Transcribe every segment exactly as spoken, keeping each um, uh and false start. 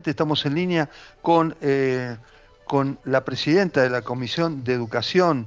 Estamos en línea con, eh, con la presidenta de la Comisión de Educación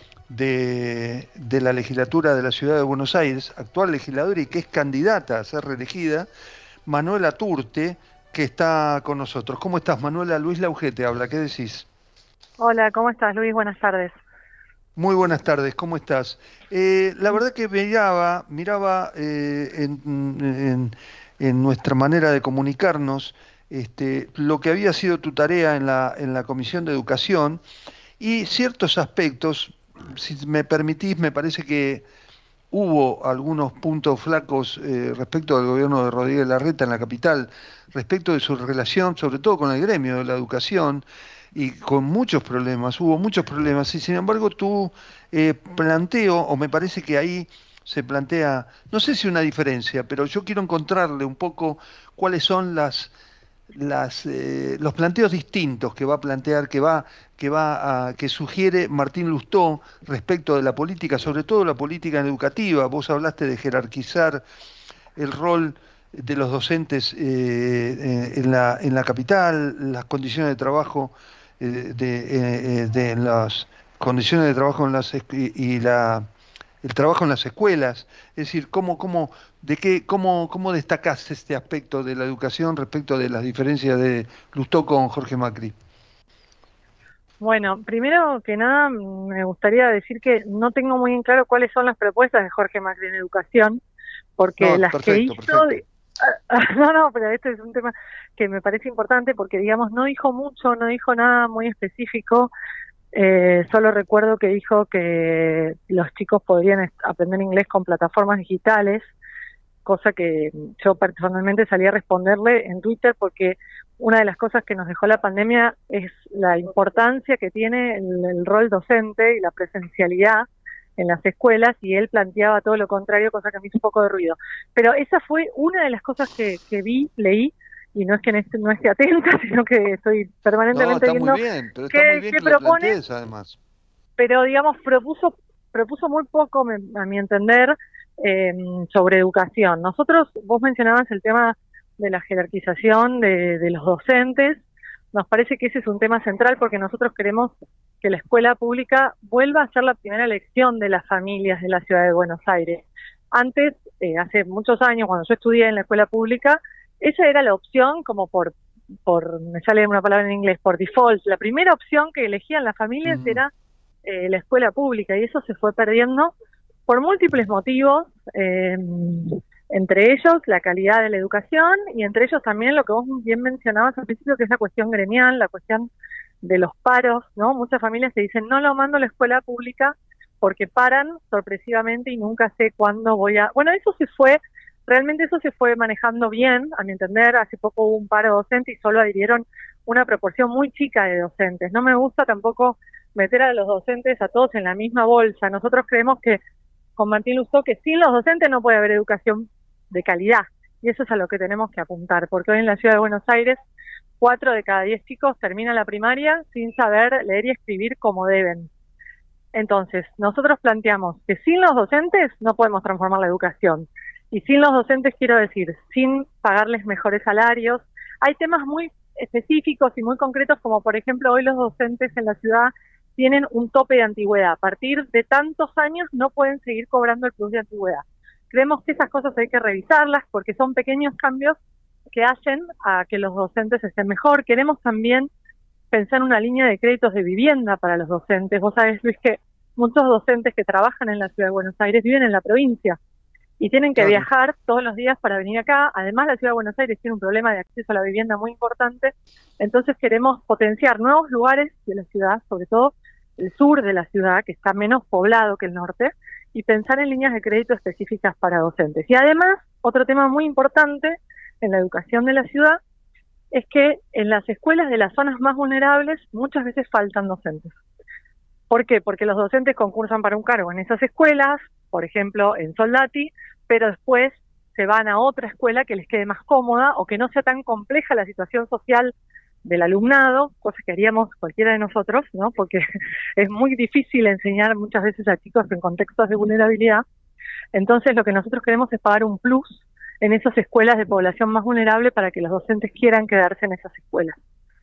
de, de la legislatura de la Ciudad de Buenos Aires, actual legisladora y que es candidata a ser reelegida, Manuela Turte, que está con nosotros. ¿Cómo estás, Manuela? Luis Lauge te habla, ¿qué decís? Hola, ¿cómo estás, Luis? Buenas tardes. Muy buenas tardes, ¿cómo estás? Eh, la verdad que miraba, miraba eh, en, en- en nuestra manera de comunicarnos este, lo que había sido tu tarea en la, en la Comisión de Educación y ciertos aspectos, si me permitís, me parece que hubo algunos puntos flacos eh, respecto al gobierno de Rodríguez Larreta en la capital, respecto de su relación, sobre todo con el gremio de la educación, y con muchos problemas, hubo muchos problemas, y sin embargo tú eh, planteo, o me parece que ahí se plantea, no sé si una diferencia, pero yo quiero encontrarle un poco cuáles son las las, eh, los planteos distintos que va a plantear, que va, que va a, que sugiere Martín Lustó respecto de la política, sobre todo la política educativa. Vos hablaste de jerarquizar el rol de los docentes eh, eh, en la, en la capital, las condiciones de trabajo, eh, de, eh, eh, de las condiciones de trabajo en las, esc- y, y la el trabajo en las escuelas, es decir, cómo, cómo, de qué, cómo, cómo destacás este aspecto de la educación respecto de las diferencias de Lustó con Jorge Macri. Bueno, primero que nada, mm, me gustaría decir que no tengo muy en claro cuáles son las propuestas de Jorge Macri en educación, porque No, las que perfecto, hizo, perfecto. de- no, no, pero este es un tema que me parece importante porque, digamos, no dijo mucho, no dijo nada muy específico. Eh, solo recuerdo que dijo que los chicos podrían est- aprender inglés con plataformas digitales, cosa que yo personalmente salí a responderle en Twitter porque una de las cosas que nos dejó la pandemia es la importancia que tiene el, el rol docente y la presencialidad en las escuelas, y él planteaba todo lo contrario, cosa que me hizo un poco de ruido. Pero esa fue una de las cosas que, que vi, leí, y no es que no esté, no esté atenta, sino que estoy No, permanentemente está muy viendo bien, pero está muy qué, bien qué que lo propone, plantees además. pero digamos propuso propuso muy poco, me- a mi entender, eh, sobre educación. Nosotros, vos mencionabas el tema de la jerarquización de, de los docentes. Nos parece que ese es un tema central porque nosotros queremos que la escuela pública vuelva a ser la primera elección de las familias de la ciudad de Buenos Aires. Antes, eh, hace muchos años, cuando yo estudié en la escuela pública, esa era la opción como por, por, me sale una palabra en inglés, por default. La primera opción que elegían las familias Mm. era eh, la escuela pública, y eso se fue perdiendo por múltiples motivos, eh, entre ellos la calidad de la educación y entre ellos también lo que vos bien mencionabas al principio, que es la cuestión gremial, la cuestión de los paros, ¿no? Muchas familias te dicen, no lo mando a la escuela pública porque paran sorpresivamente y nunca sé cuándo voy a... Bueno, eso se fue, realmente eso se fue manejando bien, a mi entender. Hace poco hubo un paro docente y solo adhirieron una proporción muy chica de docentes. No me gusta tampoco meter a los docentes a todos en la misma bolsa. Nosotros creemos que con Martín Lustó que sin los docentes no puede haber educación de calidad, y eso es a lo que tenemos que apuntar, porque hoy en la ciudad de Buenos Aires cuatro de cada diez chicos terminan la primaria sin saber leer y escribir como deben. Entonces, nosotros planteamos que sin los docentes no podemos transformar la educación. Y sin los docentes quiero decir, sin pagarles mejores salarios. Hay temas muy específicos y muy concretos, como por ejemplo hoy los docentes en la ciudad tienen un tope de antigüedad. A partir de tantos años no pueden seguir cobrando el plus de antigüedad. Creemos que esas cosas hay que revisarlas porque son pequeños cambios que hacen a que los docentes estén mejor. Queremos también pensar una línea de créditos de vivienda para los docentes. Vos sabés, Luis, que muchos docentes que trabajan en la ciudad de Buenos Aires viven en la provincia y tienen que Claro. viajar todos los días para venir acá. Además, la ciudad de Buenos Aires tiene un problema de acceso a la vivienda muy importante. Entonces queremos potenciar nuevos lugares de la ciudad, sobre todo el sur de la ciudad, que está menos poblado que el norte, y pensar en líneas de crédito específicas para docentes. Y además, otro tema muy importante en la educación de la ciudad es que en las escuelas de las zonas más vulnerables muchas veces faltan docentes. ¿Por qué? Porque los docentes concursan para un cargo en esas escuelas, por ejemplo, en Soldati, pero después se van a otra escuela que les quede más cómoda o que no sea tan compleja la situación social del alumnado, cosa que haríamos cualquiera de nosotros, ¿no? Porque es muy difícil enseñar muchas veces a chicos en contextos de vulnerabilidad. Entonces, lo que nosotros queremos es pagar un plus en esas escuelas de población más vulnerable para que los docentes quieran quedarse en esas escuelas.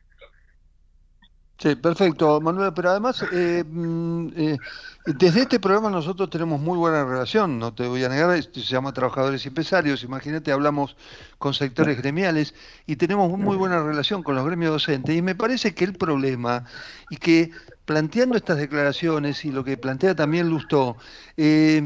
Sí, perfecto, Manuela, pero además, eh, mm, eh, desde este programa nosotros tenemos muy buena relación, no te voy a negar, esto se llama Trabajadores y Empresarios, imagínate, hablamos con sectores gremiales y tenemos muy buena relación con los gremios docentes, y me parece que el problema, y que planteando estas declaraciones y lo que plantea también Lustó, eh,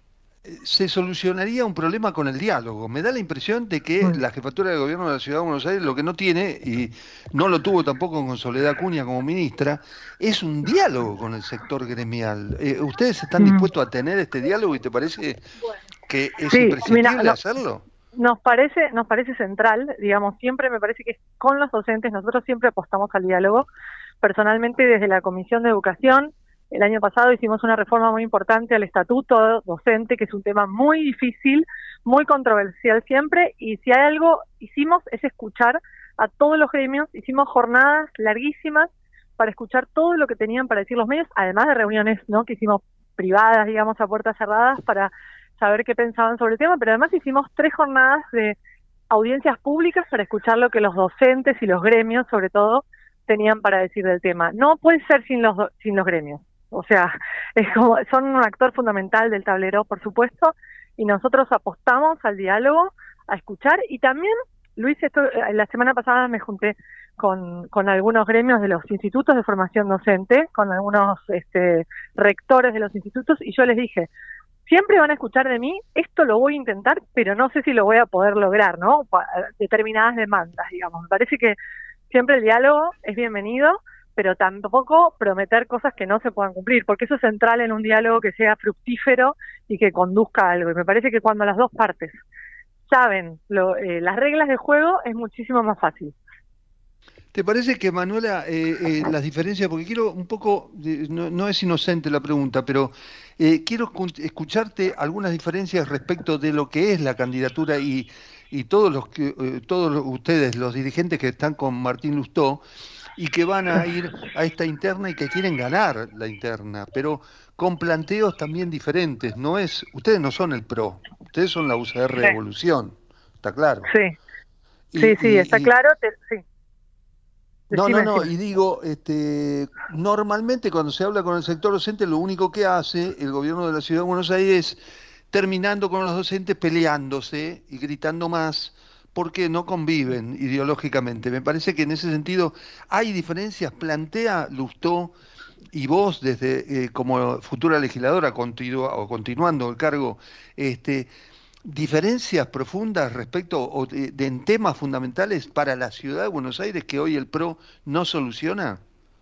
se solucionaría un problema con el diálogo. Me da la impresión de que Mm. la jefatura de gobierno de la Ciudad de Buenos Aires lo que no tiene, y no lo tuvo tampoco con Soledad Acuña como ministra, es un diálogo con el sector gremial. Eh, ¿ustedes están Mm. dispuestos a tener este diálogo y te parece que es Sí, mira, imprescindible no, hacerlo? nos parece, nos parece central, digamos, siempre me parece que con los docentes nosotros siempre apostamos al diálogo. Personalmente, desde la Comisión de Educación, el año pasado hicimos una reforma muy importante al estatuto docente, que es un tema muy difícil, muy controversial siempre, y si hay algo hicimos es escuchar a todos los gremios, hicimos jornadas larguísimas para escuchar todo lo que tenían para decir los medios, además de reuniones, ¿no?, que hicimos privadas, digamos, a puertas cerradas para saber qué pensaban sobre el tema, pero además hicimos tres jornadas de audiencias públicas para escuchar lo que los docentes y los gremios, sobre todo, tenían para decir del tema. No puede ser sin los sin los gremios. O sea, es como, son un actor fundamental del tablero, por supuesto, y nosotros apostamos al diálogo, a escuchar, y también, Luis, esto, la semana pasada me junté con, con algunos gremios de los institutos de formación docente, con algunos este, rectores de los institutos, y yo les dije, siempre van a escuchar de mí, esto lo voy a intentar, pero no sé si lo voy a poder lograr, ¿no? Determinadas demandas, digamos. Me parece que siempre el diálogo es bienvenido, pero tampoco prometer cosas que no se puedan cumplir, porque eso es central en un diálogo que sea fructífero y que conduzca a algo. Y me parece que cuando las dos partes saben lo, eh, las reglas de juego, es muchísimo más fácil. ¿Te parece que, Manuela, eh, eh, las diferencias, porque quiero un poco, eh, no, no es inocente la pregunta, pero eh, quiero escucharte algunas diferencias respecto de lo que es la candidatura y, y todos los que, eh, todos los, ustedes, los dirigentes que están con Martín Lustó y que van a ir a esta interna y que quieren ganar la interna, pero con planteos también diferentes. No es, ustedes no son el P R O, ustedes son la U C R Sí, Evolución, está claro. sí, Y, sí, sí, está y, y claro, te, sí. No, no, Decime, no, decime. y digo, este, normalmente cuando se habla con el sector docente, lo único que hace el gobierno de la Ciudad de Buenos Aires es terminando con los docentes peleándose y gritando más porque no conviven ideológicamente. Me parece que en ese sentido hay diferencias. Plantea Lustó y vos desde eh, como futura legisladora continua, o continuando el cargo, este, diferencias profundas respecto o de, de en temas fundamentales para la ciudad de Buenos Aires que hoy el P R O no soluciona.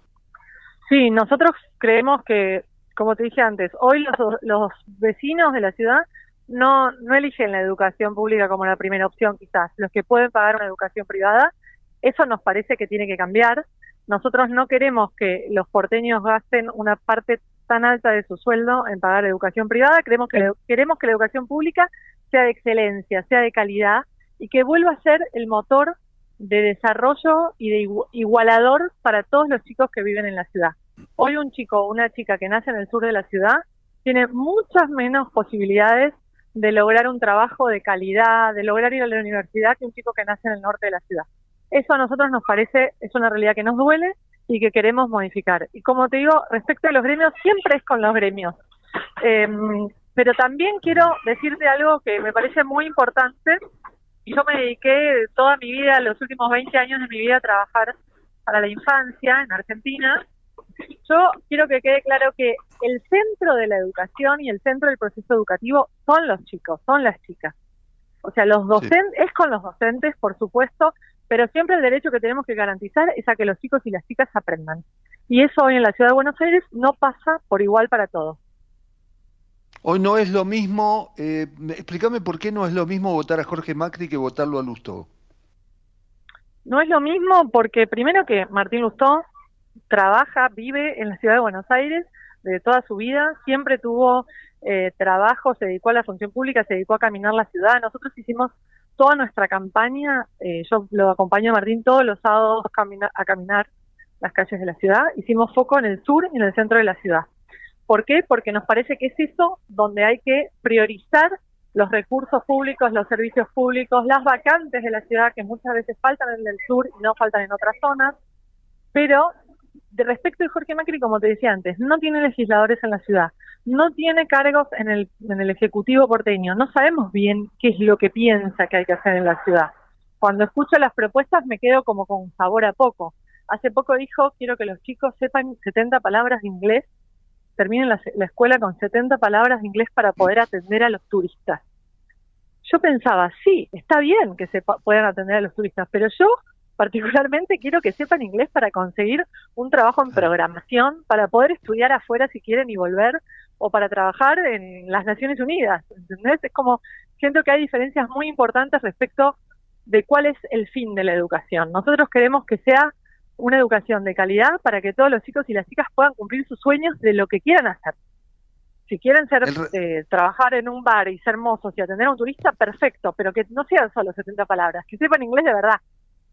Sí, nosotros creemos que, como te dije antes, hoy los, los vecinos de la ciudad no, no eligen la educación pública como la primera opción, quizás. Los que pueden pagar una educación privada, eso nos parece que tiene que cambiar. Nosotros no queremos que los porteños gasten una parte tan alta de su sueldo en pagar educación privada. Creemos que, queremos que la educación pública sea de excelencia, sea de calidad, y que vuelva a ser el motor de desarrollo y de igualador para todos los chicos que viven en la ciudad. Hoy un chico o una chica que nace en el sur de la ciudad tiene muchas menos posibilidades de lograr un trabajo de calidad, de lograr ir a la universidad, que un chico que nace en el norte de la ciudad. Eso a nosotros nos parece, es una realidad que nos duele y que queremos modificar. Y como te digo, respecto a los gremios, siempre es con los gremios. Eh, pero también quiero decirte algo que me parece muy importante. Yo me dediqué toda mi vida, los últimos veinte años de mi vida, a trabajar para la infancia en Argentina. Yo quiero que quede claro que el centro de la educación y el centro del proceso educativo son los chicos, son las chicas. O sea, los docentes, sí, es con los docentes, por supuesto, pero siempre el derecho que tenemos que garantizar es a que los chicos y las chicas aprendan. Y eso hoy en la Ciudad de Buenos Aires no pasa por igual para todos. Hoy no es lo mismo, eh, explícame por qué no es lo mismo votar a Jorge Macri que votarlo a Lustó. No es lo mismo porque primero que Martín Lustó trabaja, vive en la Ciudad de Buenos Aires de toda su vida, siempre tuvo eh, trabajo, se dedicó a la función pública, se dedicó a caminar la ciudad. Nosotros hicimos toda nuestra campaña, eh, yo lo acompaño a Martín todos los sábados camina, a caminar las calles de la ciudad. Hicimos foco en el sur y en el centro de la ciudad. ¿Por qué? Porque nos parece que es eso donde hay que priorizar los recursos públicos, los servicios públicos, las vacantes de la ciudad que muchas veces faltan en el sur y no faltan en otras zonas, pero de respecto de Jorge Macri, como te decía antes, no tiene legisladores en la ciudad, no tiene cargos en el, en el Ejecutivo porteño, no sabemos bien qué es lo que piensa que hay que hacer en la ciudad. Cuando escucho las propuestas me quedo como con sabor a poco. Hace poco dijo, quiero que los chicos sepan setenta palabras de inglés, terminen la, la escuela con setenta palabras de inglés para poder atender a los turistas. Yo pensaba, sí, está bien que se puedan atender a los turistas, pero yo particularmente quiero que sepan inglés para conseguir un trabajo en programación, para poder estudiar afuera si quieren y volver, o para trabajar en las Naciones Unidas, ¿entendés? Es como, siento que hay diferencias muy importantes respecto de cuál es el fin de la educación. Nosotros queremos que sea una educación de calidad para que todos los chicos y las chicas puedan cumplir sus sueños de lo que quieran hacer. Si quieren ser eh, trabajar en un bar y ser mozos y atender a un turista, perfecto, pero que no sean solo setenta palabras, que sepan inglés de verdad.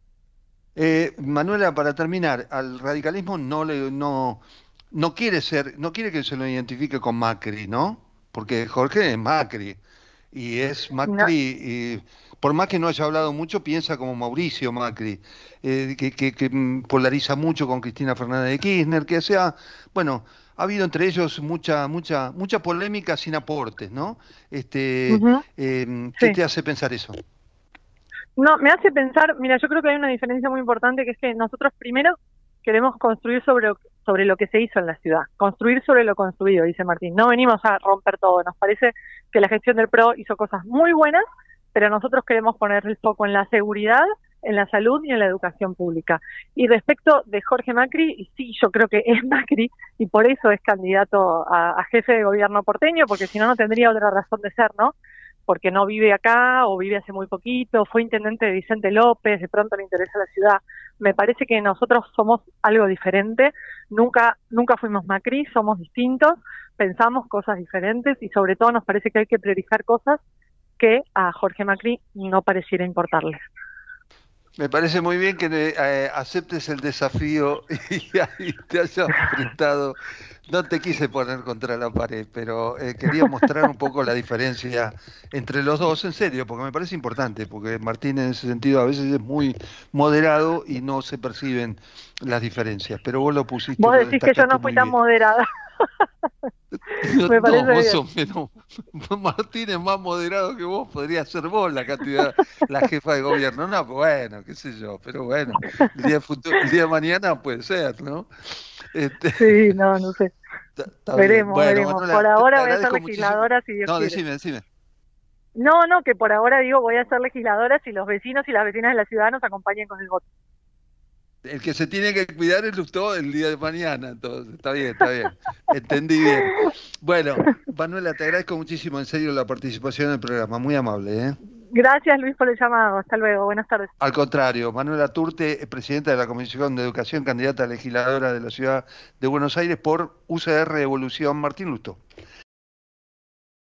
Eh, Manuela, para terminar, al radicalismo no le no no quiere ser, no quiere que se lo identifique con Macri, ¿no? Porque Jorge es Macri y es No, Macri, y por más que no haya hablado mucho, piensa como Mauricio Macri, eh, que, que, que mm, polariza mucho con Cristina Fernández de Kirchner, que sea, bueno, ha habido entre ellos mucha mucha mucha polémica sin aportes, ¿no? Este, uh-huh, eh, ¿qué sí. te hace pensar eso? No, me hace pensar, mira, yo creo que hay una diferencia muy importante, que es que nosotros primero queremos construir sobre, sobre lo que se hizo en la ciudad, construir sobre lo construido, dice Martín. No venimos a romper todo, nos parece que la gestión del P R O hizo cosas muy buenas, pero nosotros queremos poner el foco en la seguridad, en la salud y en la educación pública. Y respecto de Jorge Macri, sí, yo creo que es Macri y por eso es candidato a, a jefe de gobierno porteño, porque si no, no tendría otra razón de ser, ¿no? Porque no vive acá o vive hace muy poquito, fue intendente de Vicente López, de pronto le interesa la ciudad. Me parece que nosotros somos algo diferente, nunca nunca fuimos Macri, somos distintos, pensamos cosas diferentes y sobre todo nos parece que hay que priorizar cosas que a Jorge Macri no pareciera importarle. Me parece muy bien que eh, aceptes el desafío y, y te hayas enfrentado. No te quise poner contra la pared, pero eh, quería mostrar un poco la diferencia entre los dos, en serio, porque me parece importante, porque Martín en ese sentido a veces es muy moderado y no se perciben las diferencias, pero vos lo pusiste, Vos lo decís que yo destacaste no fui muy tan bien. moderada. Me No, parece vos bien. sos menos. Martín es más moderado que vos, podría ser vos la cantidad, la jefa de gobierno. No, pues bueno, qué sé yo, pero bueno, el día, futuro, el día de mañana puede ser, ¿no? Este, Sí, no, no sé. está, está bien. Veremos, Bueno, veremos. Por Manuela, te, te ahora voy a ser agradezco muchísimo. legisladora si Dios No, quiere. decime, decime. No, no, que por ahora digo voy a ser legisladora si los vecinos y las vecinas de la ciudad nos acompañan con el voto. El que se tiene que cuidar es usted el día de mañana, entonces, está bien, está bien. Entendí bien. Bueno, Manuela, te agradezco muchísimo, en serio, la participación en el programa. Muy amable, ¿eh? Gracias, Luis, por el llamado. Hasta luego. Buenas tardes. Al contrario, Manuela Turte, presidenta de la Comisión de Educación, candidata a legisladora de la Ciudad de Buenos Aires por U C R Evolución Martín Lustó.